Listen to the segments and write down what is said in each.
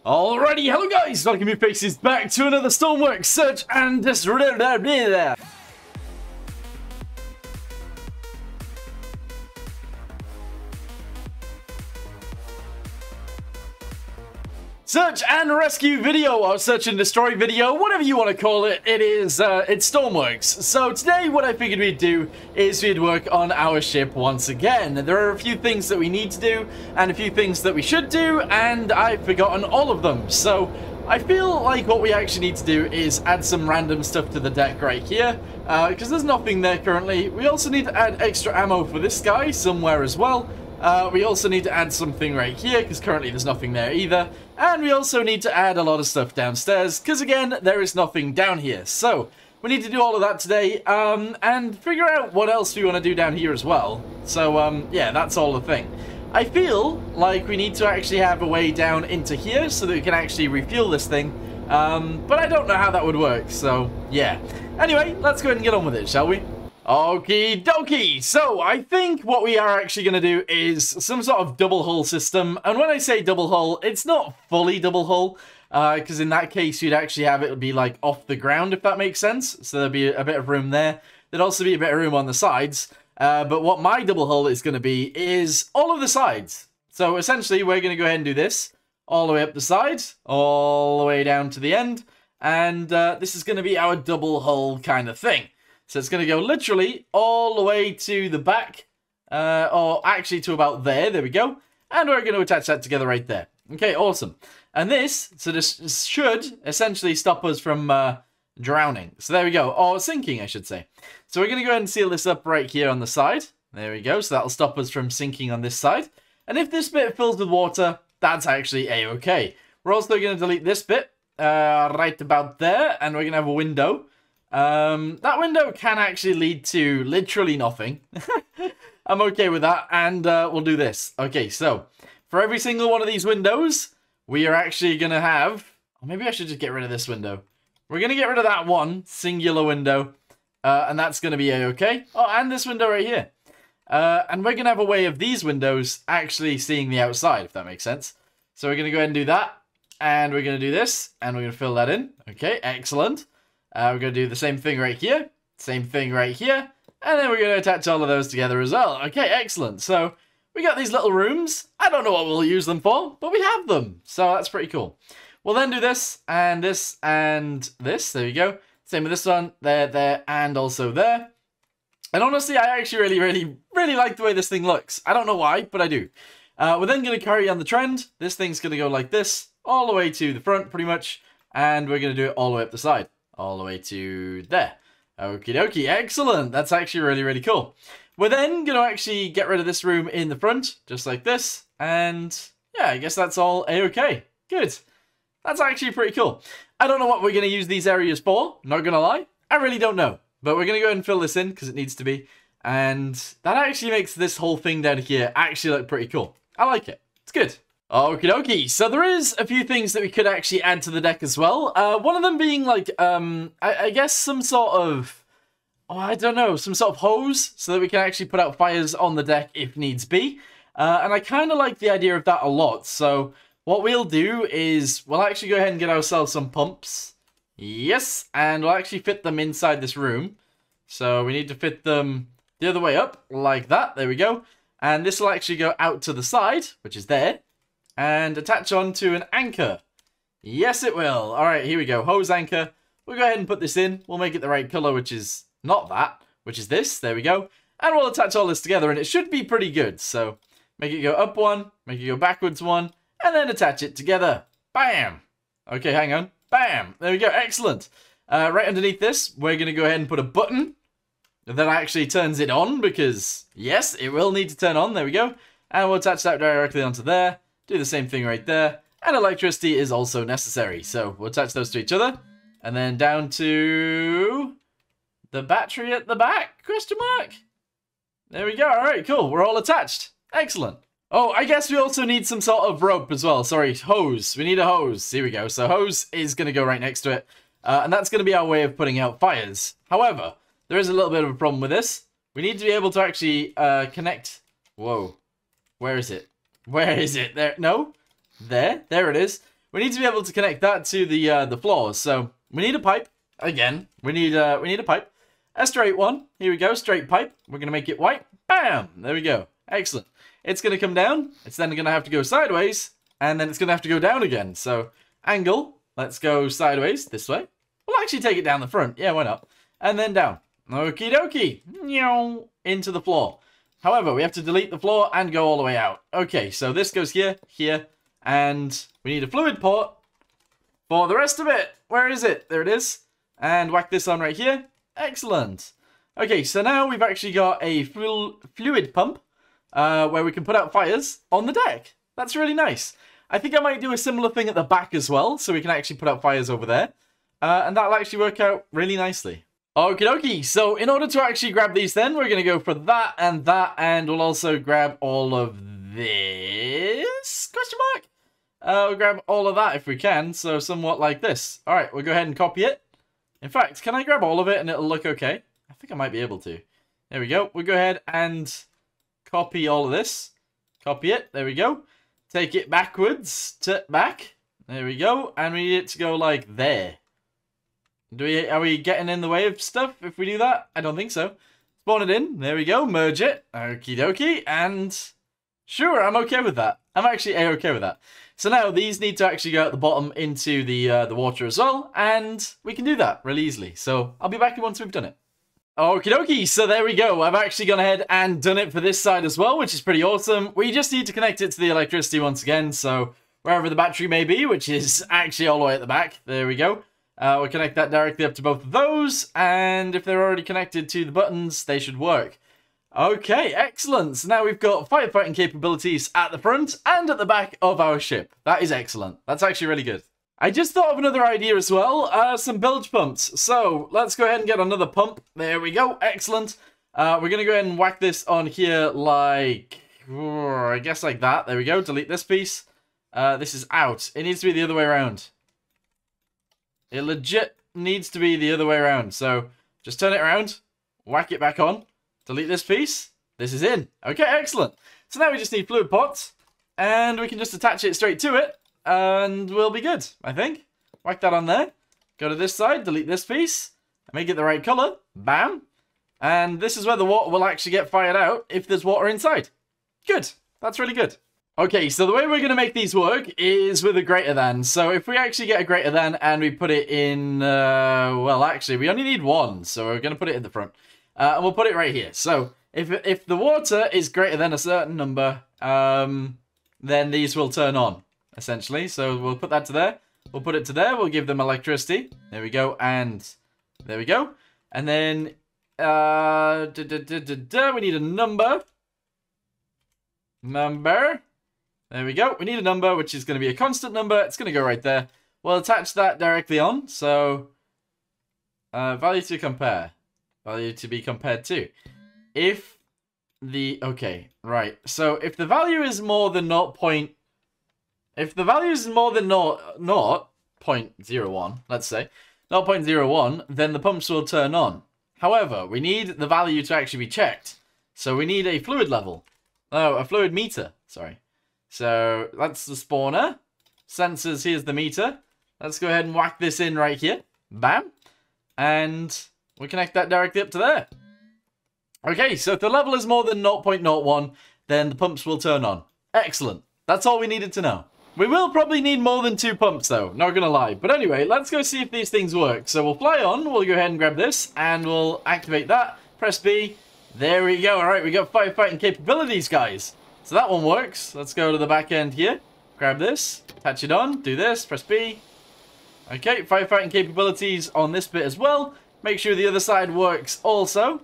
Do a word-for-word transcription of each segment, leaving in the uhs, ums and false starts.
Alrighty, hello guys, welcome your faces back to another Stormworks search and destroy. Search and rescue video, or search and destroy video, whatever you want to call it. It is, uh, it's Stormworks. So today what I figured we'd do is we'd work on our ship once again. There are a few things that we need to do and a few things that we should do, and I've forgotten all of them. So I feel like what we actually need to do is add some random stuff to the deck right here, because uh, there's nothing there currently. We also need to add extra ammo for this guy somewhere as well. Uh, we also need to add something right here, because currently there's nothing there either. And we also need to add a lot of stuff downstairs, because again, there is nothing down here. So, we need to do all of that today, um, and figure out what else we want to do down here as well. So, um, yeah, that's all the thing. I feel like we need to actually have a way down into here, so that we can actually refuel this thing. Um, but I don't know how that would work, so, yeah. Anyway, let's go ahead and get on with it, shall we? Okie dokie, so I think what we are actually going to do is some sort of double hull system, and when I say double hull, it's not fully double hull, because uh, in that case you'd actually have it be like off the ground, if that makes sense, so there'd be a bit of room there. There'd also be a bit of room on the sides, uh, but what my double hull is going to be is all of the sides. So essentially we're going to go ahead and do this, all the way up the side, all the way down to the end, and uh, this is going to be our double hull kind of thing. So it's going to go literally all the way to the back, uh, or actually to about there, there we go. And we're going to attach that together right there. Okay, awesome. And this, so this should essentially stop us from uh, drowning. So there we go, or sinking I should say. So we're going to go ahead and seal this up right here on the side. There we go, so that'll stop us from sinking on this side. And if this bit fills with water, that's actually a-okay. We're also going to delete this bit uh, right about there, and we're going to have a window. Um, that window can actually lead to literally nothing. I'm okay with that, and uh, we'll do this. Okay, so for every single one of these windows, we are actually going to have... Or maybe I should just get rid of this window. We're going to get rid of that one singular window, uh, and that's going to be a-okay. Oh, and this window right here. Uh, and we're going to have a way of these windows actually seeing the outside, if that makes sense. So we're going to go ahead and do that, and we're going to do this, and we're going to fill that in. Okay, excellent. Uh, we're going to do the same thing right here, same thing right here, and then we're going to attach all of those together as well. Okay, excellent. So we got these little rooms. I don't know what we'll use them for, but we have them. So that's pretty cool. We'll then do this, and this, and this. There you go. Same with this one, there, there, and also there. And honestly, I actually really, really, really like the way this thing looks. I don't know why, but I do. Uh, we're then going to carry on the trend. This thing's going to go like this, all the way to the front, pretty much. And we're going to do it all the way up the side. All the way to there. Okie dokie, excellent. That's actually really, really cool. We're then going to actually get rid of this room in the front, just like this. And yeah, I guess that's all a-okay. Good. That's actually pretty cool. I don't know what we're going to use these areas for, not going to lie. I really don't know. But we're going to go ahead and fill this in, because it needs to be. And that actually makes this whole thing down here actually look pretty cool. I like it. It's good. Okie dokie, so there is a few things that we could actually add to the deck as well. Uh, one of them being like, um, I, I guess some sort of, oh, I don't know, some sort of hose, so that we can actually put out fires on the deck if needs be. Uh, and I kind of like the idea of that a lot, so what we'll do is, we'll actually go ahead and get ourselves some pumps. Yes, and we'll actually fit them inside this room. So we need to fit them the other way up, like that, there we go. And this will actually go out to the side, which is there. And attach onto an anchor. Yes, it will. All right, here we go. Hose anchor. We'll go ahead and put this in. We'll make it the right color, which is not that, which is this. There we go. And we'll attach all this together, and it should be pretty good. So make it go up one, make it go backwards one, and then attach it together. Bam. Okay, hang on. Bam. There we go. Excellent. Uh, right underneath this, we're going to go ahead and put a button that actually turns it on, because, yes, it will need to turn on. There we go. And we'll attach that directly onto there. Do the same thing right there. And electricity is also necessary. So we'll attach those to each other. And then down to the battery at the back? Question mark. There we go. All right, cool. We're all attached. Excellent. Oh, I guess we also need some sort of rope as well. Sorry, hose. We need a hose. Here we go. So hose is going to go right next to it. Uh, and that's going to be our way of putting out fires. However, there is a little bit of a problem with this. We need to be able to actually uh, connect. Whoa. Where is it? Where is it? There. No. There. There it is. we need to be able to connect that to the uh, the floors. So we need a pipe. Again, we need, uh, we need a pipe. A straight one. Here we go, straight pipe. We're going to make it white. Bam! There we go. Excellent. It's going to come down. It's then going to have to go sideways. And then it's going to have to go down again. So, angle. Let's go sideways this way. We'll actually take it down the front. Yeah, why not? And then down. Okie dokie. Into the floor. However, we have to delete the floor and go all the way out. Okay, so this goes here, here. And we need a fluid port for the rest of it. Where is it? There it is. And whack this on right here. Excellent. Okay, so now we've actually got a flu fluid pump uh, where we can put out fires on the deck. That's really nice. I think I might do a similar thing at the back as well, so we can actually put out fires over there. Uh, and that'll actually work out really nicely. Okie dokie, so in order to actually grab these then, we're going to go for that and that, and we'll also grab all of this? Question mark? Uh, we'll grab all of that if we can, so somewhat like this. Alright, we'll go ahead and copy it. In fact, can I grab all of it and it'll look okay? I think I might be able to. There we go. We'll go ahead and copy all of this. Copy it. There we go. Take it backwards to back. There we go. And we need it to go like there. Do we, are we getting in the way of stuff if we do that? I don't think so. Spawn it in. There we go. Merge it. Okie dokie. And sure, I'm okay with that. I'm actually a-okay with that. So now these need to actually go at the bottom into the uh, the water as well, and we can do that really easily. So I'll be back once we've done it. Okie dokie, so there we go. I've actually gone ahead and done it for this side as well, which is pretty awesome. We just need to connect it to the electricity once again, so wherever the battery may be, which is actually all the way at the back. There we go. Uh, we'll connect that directly up to both of those, and if they're already connected to the buttons, they should work. Okay, excellent. So now we've got firefighting capabilities at the front and at the back of our ship. That is excellent. That's actually really good. I just thought of another idea as well. Uh, some bilge pumps. So let's go ahead and get another pump. There we go. Excellent. Uh, we're going to go ahead and whack this on here like, oh, I guess like that. There we go. Delete this piece. Uh, this is out. It needs to be the other way around. It legit needs to be the other way around. So just turn it around. Whack it back on. Delete this piece. This is in. Okay, excellent. So now we just need fluid pots, and we can just attach it straight to it, and we'll be good, I think. Whack that on there. Go to this side, delete this piece, and make it the right color. Bam. And this is where the water will actually get fired out if there's water inside. Good. That's really good. Okay, so the way we're going to make these work is with a greater than. So if we actually get a greater than and we put it in, uh, well, actually, we only need one, so we're going to put it in the front. Uh, and we'll put it right here. So if if the water is greater than a certain number, um, then these will turn on, essentially. So we'll put that to there. We'll put it to there. We'll give them electricity. There we go. And there we go. And then uh, da, da, da, da, da, we need a number. Number. There we go. We need a number, which is going to be a constant number. It's going to go right there. We'll attach that directly on. So uh, value to compare. Value to be compared to. If the... Okay, right. So if the value is more than zero. If the value is more than zero point zero one, let's say, zero point zero one, then the pumps will turn on. However, we need the value to actually be checked. So we need a fluid level. Oh, a fluid meter. Sorry. So that's the spawner. Sensors, here's the meter. Let's go ahead and whack this in right here. Bam. And we connect that directly up to there. Okay, so if the level is more than zero point zero one, then the pumps will turn on. Excellent. That's all we needed to know. We will probably need more than two pumps though, not gonna lie. But anyway, let's go see if these things work. So we'll fly on, we'll go ahead and grab this, and we'll activate that. Press B. There we go. Alright, we got firefighting capabilities, guys. So that one works. Let's go to the back end here. Grab this, attach it on, do this, press B. Okay, firefighting capabilities on this bit as well. Make sure the other side works also.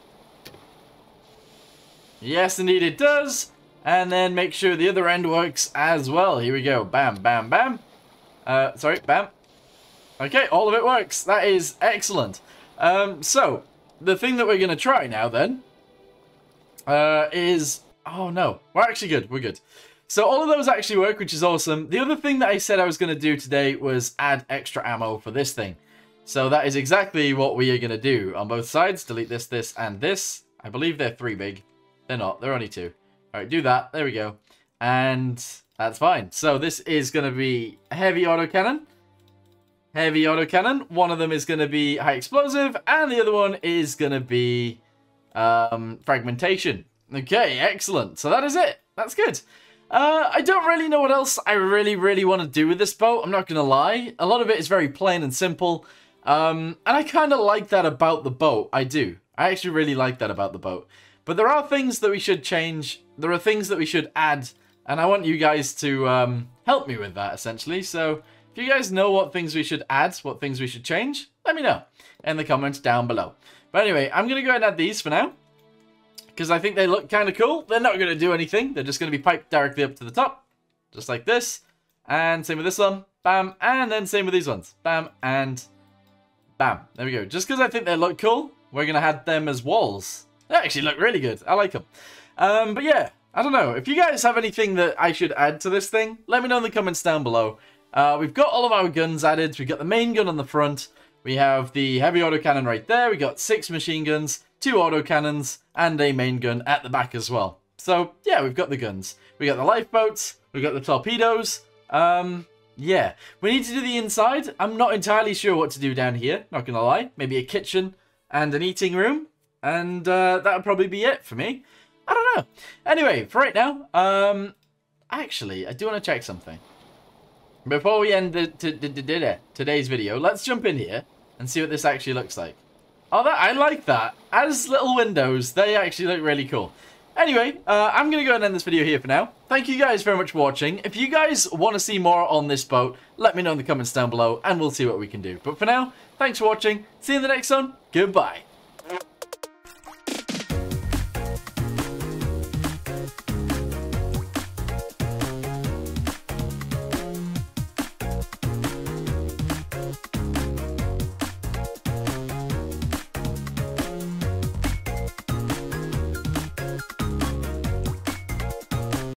Yes, indeed it does. And then make sure the other end works as well. Here we go. Bam, bam, bam. Uh, sorry, bam. Okay, all of it works. That is excellent. Um, so, the thing that we're going to try now then uh, is... Oh, no. We're actually good. We're good. So, all of those actually work, which is awesome. The other thing that I said I was going to do today was add extra ammo for this thing. So, that is exactly what we are going to do on both sides. Delete this, this, and this. I believe they're three big. They're not. They're only two. Alright, do that. There we go. And That's fine. So this is going to be heavy autocannon. Heavy autocannon. One of them is going to be high explosive, and the other one is going to be um, fragmentation. Okay, excellent. So that is it. That's good. Uh, I don't really know what else I really, really want to do with this boat. I'm not going to lie. A lot of it is very plain and simple. Um, and I kind of like that about the boat. I do. I actually really like that about the boat. But there are things that we should change. There are things that we should add. And I want you guys to um, help me with that, essentially. So if you guys know what things we should add, what things we should change, let me know in the comments down below. But anyway, I'm going to go ahead and add these for now, because I think they look kind of cool. They're not going to do anything. They're just going to be piped directly up to the top, just like this. And same with this one. Bam. And then same with these ones. Bam. And bam. There we go. Just because I think they look cool, we're going to add them as walls. They actually look really good. I like them. Um, but yeah, I don't know. If you guys have anything that I should add to this thing, let me know in the comments down below. Uh, we've got all of our guns added. We've got the main gun on the front. We have the heavy autocannon right there. We got six machine guns, two autocannons, and a main gun at the back as well. So, yeah, we've got the guns. We got the lifeboats. We've got the torpedoes. Um, yeah. We need to do the inside. I'm not entirely sure what to do down here, not gonna lie. Maybe a kitchen and an eating room. And uh, that would probably be it for me. I don't know. Anyway, for right now, um, actually, I do want to check something. Before we end the, t t t today's video, let's jump in here and see what this actually looks like. Oh, that I like that. As little windows, they actually look really cool. Anyway, uh, I'm going to go ahead and end this video here for now. Thank you guys very much for watching. If you guys want to see more on this boat, let me know in the comments down below, and we'll see what we can do. But for now, thanks for watching. See you in the next one. Goodbye.